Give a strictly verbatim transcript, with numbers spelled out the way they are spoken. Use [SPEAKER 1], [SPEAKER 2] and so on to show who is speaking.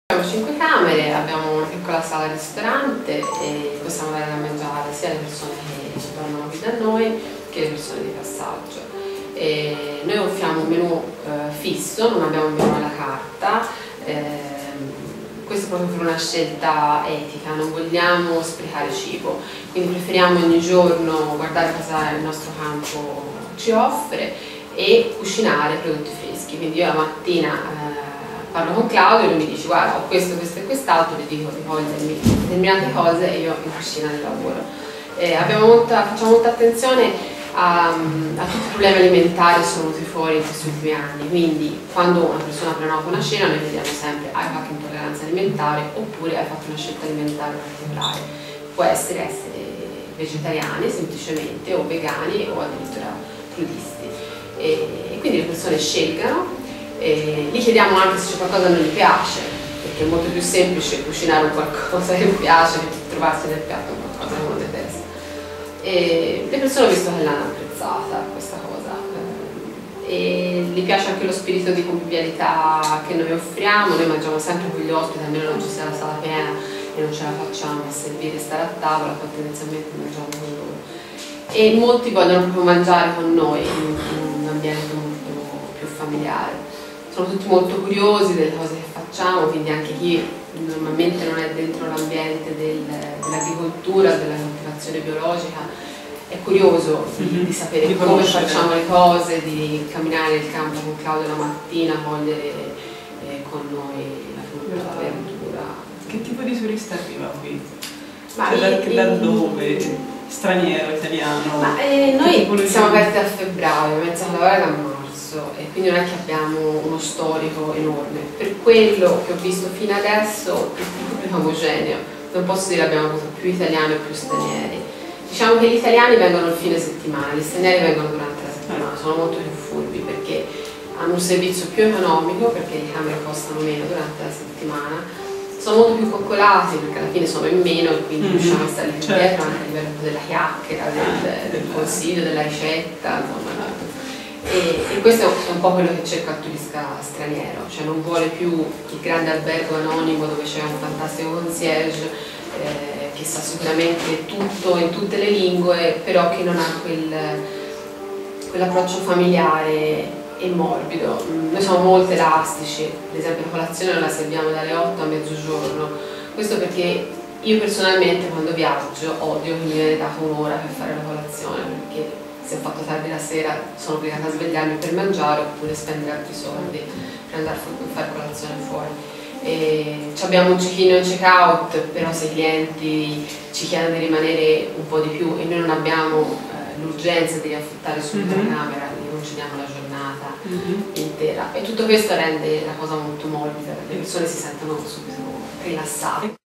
[SPEAKER 1] Abbiamo cinque camere, abbiamo una piccola sala ristorante e possiamo dare da mangiare sia alle persone che tornano qui da noi che alle persone di passaggio. E noi offriamo un menù eh, fisso, non abbiamo un menù alla carta, eh, questo proprio per una scelta etica, non vogliamo sprecare cibo, quindi preferiamo ogni giorno guardare cosa il nostro campo ci offre e cucinare prodotti freschi. Quindi io la mattina eh, parlo con Claudio e lui mi dice: guarda, ho questo, questo e quest'altro, gli dico di togliermi determinate cose e io in cucina ne lavoro. Eh, abbiamo molta, facciamo molta attenzione a, a tutti i problemi alimentari che sono venuti fuori in questi ultimi anni, quindi quando una persona prenota una cena noi vediamo sempre: hai qualche intolleranza alimentare oppure hai fatto una scelta alimentare particolare. Può essere essere vegetariani semplicemente o vegani o addirittura crudisti. E, e quindi le persone scelgano. E gli chiediamo anche se c'è qualcosa che non gli piace, perché è molto più semplice cucinare un qualcosa che gli piace che trovarsi nel piatto qualcosa che uno detesta. E le persone ho visto che l'hanno apprezzata questa cosa e gli piace anche lo spirito di convivialità che noi offriamo. Noi mangiamo sempre con gli ospiti, almeno non ci sia la sala piena e non ce la facciamo a servire e stare a tavola, poi tendenzialmente mangiamo con loro. E molti vogliono proprio mangiare con noi in, in un ambiente molto più familiare. Sono tutti molto curiosi delle cose che facciamo, quindi anche chi normalmente non è dentro l'ambiente del, dell'agricoltura, della coltivazione biologica, è curioso di, di sapere di come facciamo le cose, di camminare nel campo con Claudio la mattina, cogliere eh, con noi la frutta, la verdura.
[SPEAKER 2] Che tipo di turista arriva qui?
[SPEAKER 1] Ma
[SPEAKER 2] cioè,
[SPEAKER 1] i,
[SPEAKER 2] da, da dove? Straniero, italiano?
[SPEAKER 1] Ma, eh, noi siamo aperti a febbraio, abbiamo iniziato a lavorare da marzo e quindi non è che abbiamo uno storico enorme. Per quello che ho visto fino adesso il pubblico è omogeneo, non posso dire che abbiamo avuto più italiani o più stranieri. Diciamo che gli italiani vengono il fine settimana, gli stranieri vengono durante la settimana, sono molto più furbi perché hanno un servizio più economico, perché le camere costano meno durante la settimana, sono molto più coccolati perché alla fine sono in meno e quindi riusciamo a stare più
[SPEAKER 2] certo.
[SPEAKER 1] dietro anche a livello della chiacchiera, del, del consiglio, della ricetta, insomma. E, e questo è un po' quello che cerca il turista straniero, cioè non vuole più il grande albergo anonimo dove c'è un fantastico concierge eh, che sa sicuramente tutto in tutte le lingue, però che non ha quel, quell'approccio familiare e morbido. Noi siamo molto elastici, ad esempio la colazione non la serviamo dalle otto a mezzogiorno, questo perché io personalmente quando viaggio odio che mi viene data un'ora per fare la colazione, perché se ho fatto tardi la sera sono obbligata a svegliarmi per mangiare oppure spendere altri soldi per andare a fare colazione fuori. E abbiamo un check-in e un check-out, però se i clienti ci chiedono di rimanere un po' di più e noi non abbiamo eh, l'urgenza di affittare subito mm-hmm. la camera, quindi concediamo la giornata mm-hmm. intera. E tutto questo rende la cosa molto morbida, le persone si sentono subito rilassate.